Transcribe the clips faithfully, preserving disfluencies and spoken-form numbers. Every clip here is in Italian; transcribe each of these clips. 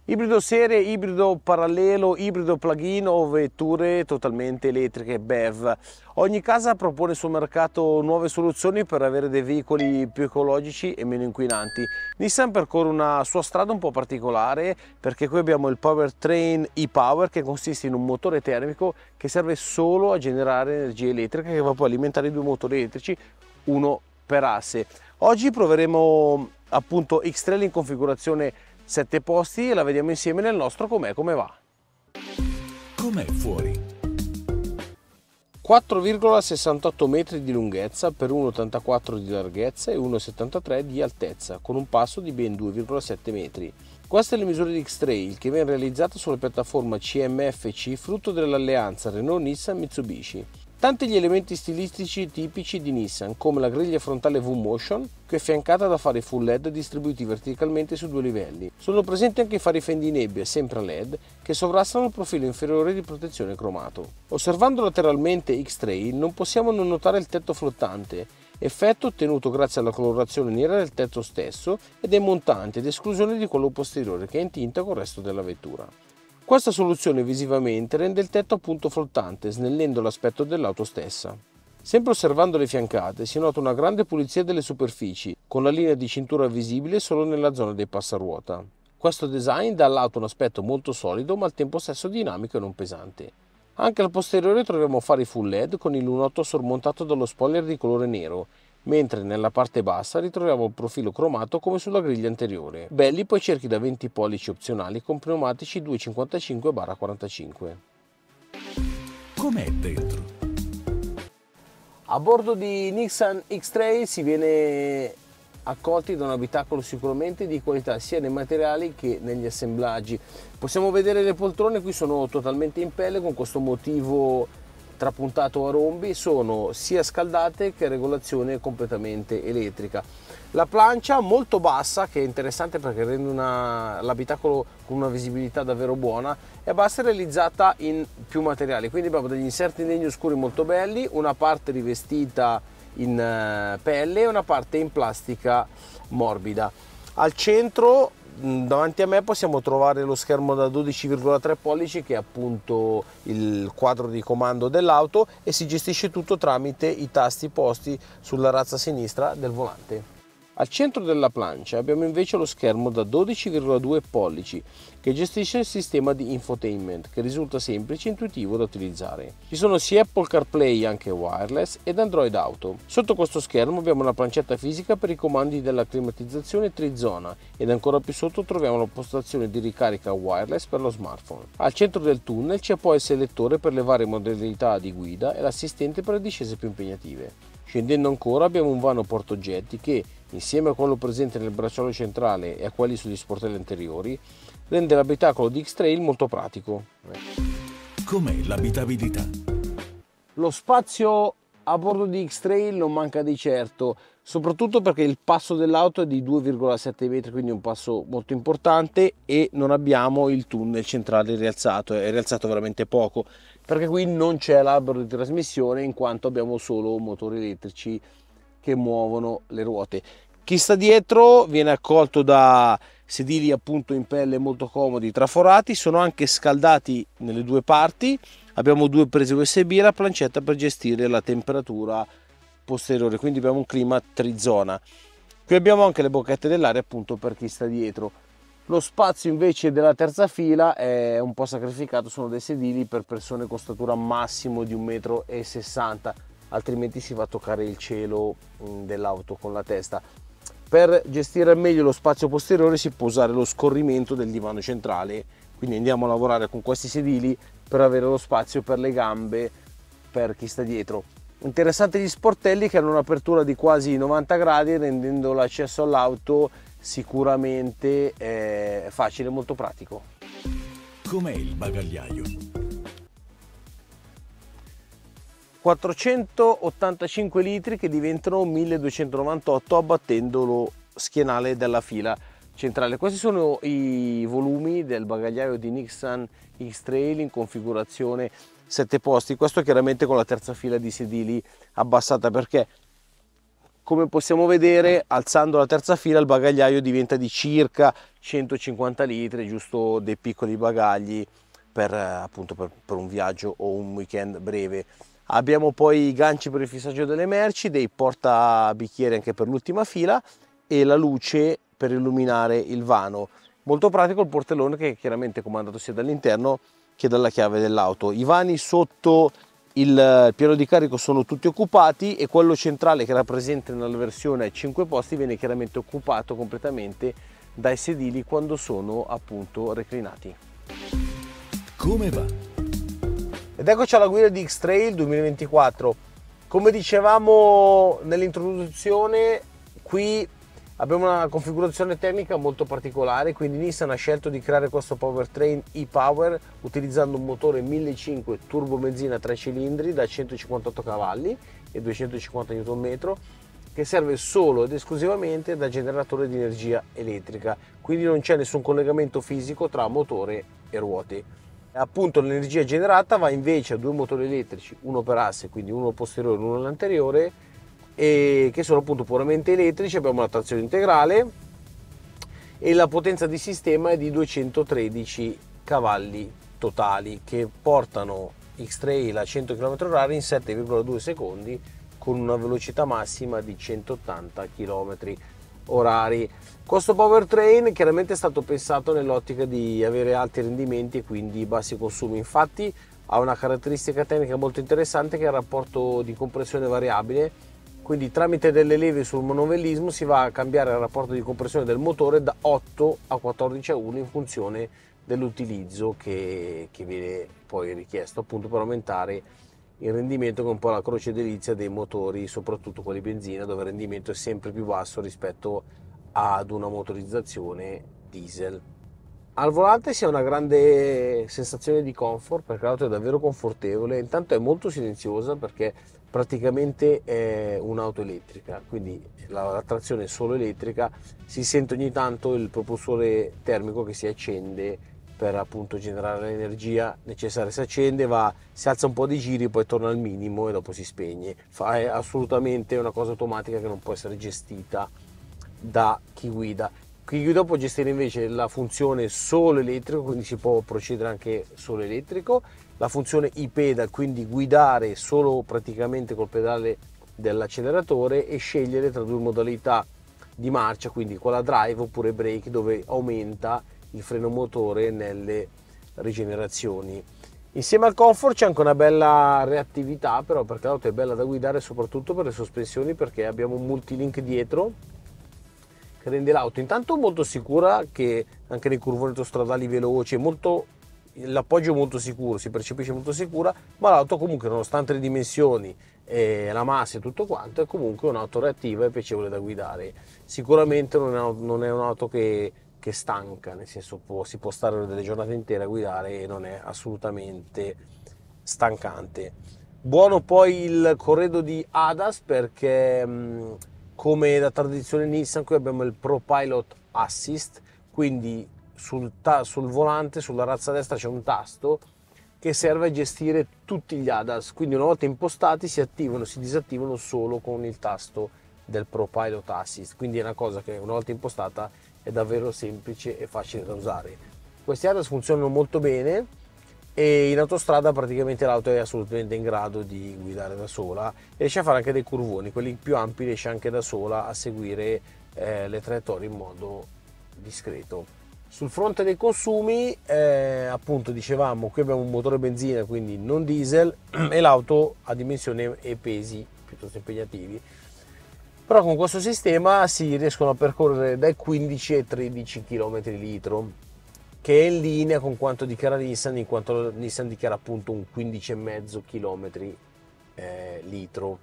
Ibrido serie, ibrido parallelo, ibrido plug-in o vetture totalmente elettriche B E V. Ogni casa propone sul mercato nuove soluzioni per avere dei veicoli più ecologici e meno inquinanti. Nissan percorre una sua strada un po' particolare perché qui abbiamo il Powertrain e-Power, che consiste in un motore termico che serve solo a generare energia elettrica, che va poi a alimentare i due motori elettrici, uno per asse. Oggi proveremo appunto X-Trail in configurazione sette posti e la vediamo insieme nel nostro Com'è come va. Com'è fuori? quattro virgola sessantotto metri di lunghezza per uno virgola ottantaquattro di larghezza e uno virgola settantatré di altezza, con un passo di ben due virgola sette metri. Queste le misure di X-Trail, che viene realizzata sulla piattaforma C M F C, frutto dell'alleanza Renault-Nissan-Mitsubishi. Tanti gli elementi stilistici tipici di Nissan, come la griglia frontale V-Motion, che è affiancata da fari full L E D distribuiti verticalmente su due livelli. Sono presenti anche i fari fendinebbia, sempre a L E D, che sovrastano il profilo inferiore di protezione cromato. Osservando lateralmente X-Trail non possiamo non notare il tetto flottante, effetto ottenuto grazie alla colorazione nera del tetto stesso ed è montante ed esclusione di quello posteriore, che è in tinta col resto della vettura. Questa soluzione visivamente rende il tetto appunto flottante, snellendo l'aspetto dell'auto stessa. Sempre osservando le fiancate si nota una grande pulizia delle superfici, con la linea di cintura visibile solo nella zona dei passaruota. Questo design dà all'auto un aspetto molto solido ma al tempo stesso dinamico e non pesante. Anche al posteriore troviamo fari full L E D con il lunotto sormontato dallo spoiler di colore nero, mentre nella parte bassa ritroviamo il profilo cromato come sulla griglia anteriore. Belli poi cerchi da venti pollici opzionali con pneumatici due cinquantacinque quarantacinque. Com'è dentro? A bordo di Nissan X-Trail si viene accolti da un abitacolo sicuramente di qualità sia nei materiali che negli assemblaggi. Possiamo vedere le poltrone, qui sono totalmente in pelle con questo motivo trapuntato a rombi, sono sia scaldate che a regolazione completamente elettrica. La plancia molto bassa, che è interessante perché rende l'abitacolo con una visibilità davvero buona, è bassa e realizzata in più materiali, quindi abbiamo degli inserti in legno scuri molto belli, una parte rivestita in pelle e una parte in plastica morbida. Al centro davanti a me possiamo trovare lo schermo da dodici virgola tre pollici, che è appunto il quadro di comando dell'auto, e si gestisce tutto tramite i tasti posti sulla razza sinistra del volante. Al centro della plancia abbiamo invece lo schermo da dodici virgola due pollici che gestisce il sistema di infotainment, che risulta semplice e intuitivo da utilizzare. Ci sono sia Apple CarPlay anche wireless ed Android Auto. Sotto questo schermo abbiamo una plancetta fisica per i comandi della climatizzazione trizona ed ancora più sotto troviamo la postazione di ricarica wireless per lo smartphone. Al centro del tunnel c'è poi il selettore per le varie modalità di guida e l'assistente per le discese più impegnative. Scendendo ancora abbiamo un vano portaoggetti che, insieme a quello presente nel bracciale centrale e a quelli sugli sportelli anteriori, rende l'abitacolo di X-Trail molto pratico. Com'è l'abitabilità? Lo spazio a bordo di X-Trail non manca di certo, soprattutto perché il passo dell'auto è di due virgola sette metri, quindi un passo molto importante, e non abbiamo il tunnel centrale rialzato, è rialzato veramente poco, perché qui non c'è l'albero di trasmissione in quanto abbiamo solo motori elettrici che muovono le ruote. Chi sta dietro viene accolto da sedili appunto in pelle molto comodi, traforati, sono anche scaldati nelle due parti, abbiamo due prese U S B e la plancetta per gestire la temperatura posteriore, quindi abbiamo un clima trizona. Qui abbiamo anche le bocchette dell'aria appunto per chi sta dietro. Lo spazio invece della terza fila è un po' sacrificato, sono dei sedili per persone con statura massimo di un metro e sessanta, altrimenti si va a toccare il cielo dell'auto con la testa. Per gestire al meglio lo spazio posteriore si può usare lo scorrimento del divano centrale, quindi andiamo a lavorare con questi sedili per avere lo spazio per le gambe per chi sta dietro. Interessante gli sportelli che hanno un'apertura di quasi novanta gradi, rendendo l'accesso all'auto sicuramente eh, facile e molto pratico. Com'è il bagagliaio? quattrocentottantacinque litri che diventano milleduecentonovantotto abbattendo lo schienale della fila centrale. Questi sono i volumi del bagagliaio di Nissan X-Trail in configurazione sette posti, questo chiaramente con la terza fila di sedili abbassata, perché come possiamo vedere, alzando la terza fila il bagagliaio diventa di circa centocinquanta litri, giusto dei piccoli bagagli per, appunto, per, per un viaggio o un weekend breve. Abbiamo poi i ganci per il fissaggio delle merci, dei portabicchieri anche per l'ultima fila e la luce per illuminare il vano. Molto pratico il portellone, che è chiaramente comandato sia dall'interno che dalla chiave dell'auto. I vani sotto il piano di carico sono tutti occupati e quello centrale, che era presente nella versione a cinque posti, viene chiaramente occupato completamente dai sedili quando sono appunto reclinati. Come va? Ed eccoci alla guida di X-Trail duemilaventiquattro. Come dicevamo nell'introduzione, qui abbiamo una configurazione tecnica molto particolare, quindi Nissan ha scelto di creare questo powertrain e-Power utilizzando un motore millecinquecento turbo benzina tre cilindri da centocinquantotto cavalli e duecentocinquanta newton metri, che serve solo ed esclusivamente da generatore di energia elettrica, quindi non c'è nessun collegamento fisico tra motore e ruote. Appunto l'energia generata va invece a due motori elettrici, uno per asse, quindi uno posteriore e uno all'anteriore, e che sono appunto puramente elettrici. Abbiamo la trazione integrale e la potenza di sistema è di duecentotredici cavalli totali, che portano X-Trail a cento chilometri orari in sette virgola due secondi con una velocità massima di centottanta chilometri orari. Questo powertrain chiaramente è stato pensato nell'ottica di avere alti rendimenti e quindi bassi consumi. Infatti ha una caratteristica tecnica molto interessante, che è il rapporto di compressione variabile. Quindi tramite delle leve sul monovellismo si va a cambiare il rapporto di compressione del motore da otto a quattordici a uno in funzione dell'utilizzo che, che viene poi richiesto, appunto per aumentare il rendimento, che è un po' la croce delizia dei motori, soprattutto quelli benzina, dove il rendimento è sempre più basso rispetto ad una motorizzazione diesel. Al volante si ha una grande sensazione di comfort, perché l'auto è davvero confortevole. Intanto è molto silenziosa, perché praticamente è un'auto elettrica, quindi la, la trazione è solo elettrica. Si sente ogni tanto il propulsore termico che si accende per appunto generare l'energia necessaria. Si accende, va, si alza un po' di giri, poi torna al minimo e dopo si spegne. Fa, è assolutamente una cosa automatica che non può essere gestita da chi guida. Chi guida può gestire invece la funzione solo elettrico, quindi si può procedere anche solo elettrico, la funzione e-pedal, quindi guidare solo praticamente col pedale dell'acceleratore e scegliere tra due modalità di marcia, quindi quella drive oppure brake, dove aumenta il freno motore nelle rigenerazioni. Insieme al comfort c'è anche una bella reattività, però, perché l'auto è bella da guidare, soprattutto per le sospensioni, perché abbiamo un multilink dietro che rende l'auto intanto molto sicura, che anche nei curvoni autostradali veloci, molto, l'appoggio è molto sicuro, si percepisce molto sicura, ma l'auto comunque, nonostante le dimensioni e la massa e tutto quanto, è comunque un'auto reattiva e piacevole da guidare. Sicuramente non è, non è un'auto che, che stanca, nel senso può, si può stare delle giornate intere a guidare e non è assolutamente stancante. Buono poi il corredo di A D A S, perché mh, come da tradizione Nissan qui abbiamo il Pro Pilot Assist, quindi sul, sul volante, sulla razza destra c'è un tasto che serve a gestire tutti gli A D A S, quindi una volta impostati si attivano, si disattivano solo con il tasto del Pro Pilot Assist, quindi è una cosa che una volta impostata è davvero semplice e facile da usare. Questi A D A S funzionano molto bene e in autostrada praticamente l'auto è assolutamente in grado di guidare da sola, e riesce a fare anche dei curvoni, quelli più ampi riesce anche da sola a seguire eh, le traiettorie in modo discreto. Sul fronte dei consumi, eh, appunto dicevamo, qui abbiamo un motore benzina, quindi non diesel, e l'auto ha dimensioni e pesi piuttosto impegnativi, però con questo sistema si riescono a percorrere dai quindici ai tredici chilometri litro, che è in linea con quanto dichiara Nissan, in quanto Nissan dichiara appunto un quindici virgola cinque chilometri eh, litro.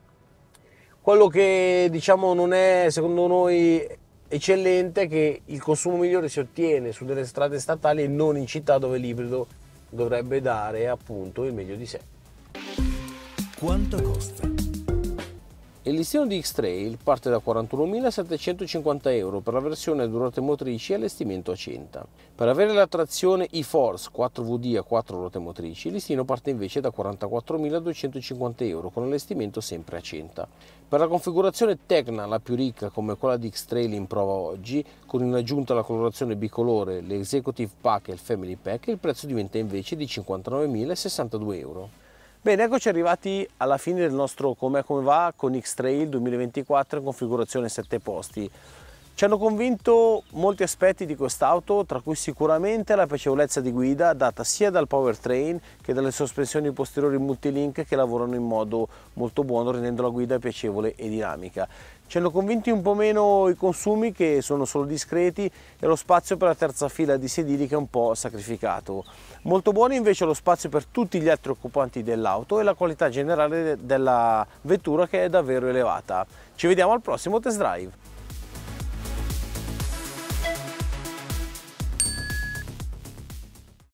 Quello che diciamo non è secondo noi eccellente è che il consumo migliore si ottiene su delle strade statali e non in città, dove l'ibrido dovrebbe dare appunto il meglio di sé. Quanto costa? Il listino di X-Trail parte da quarantunomilasettecentocinquanta euro per la versione a ruote motrici e allestimento a cento. Per avere la trazione e-Force quattro V D a quattro ruote motrici, il listino parte invece da quarantaquattromiladuecentocinquanta euro con allestimento sempre a cento. Per la configurazione Tecna, la più ricca come quella di X-Trail in prova oggi, con in aggiunta la colorazione bicolore, l'Executive Pack e il Family Pack, il prezzo diventa invece di cinquantanovemilasessantadue euro. Bene, eccoci arrivati alla fine del nostro Com'è Come Va con X-Trail duemilaventiquattro in configurazione sette posti. Ci hanno convinto molti aspetti di quest'auto, tra cui sicuramente la piacevolezza di guida data sia dal powertrain che dalle sospensioni posteriori multilink che lavorano in modo molto buono, rendendo la guida piacevole e dinamica. Ci hanno convinti un po' meno i consumi, che sono solo discreti, e lo spazio per la terza fila di sedili, che è un po' sacrificato. Molto buono invece lo spazio per tutti gli altri occupanti dell'auto e la qualità generale della vettura, che è davvero elevata. Ci vediamo al prossimo test drive.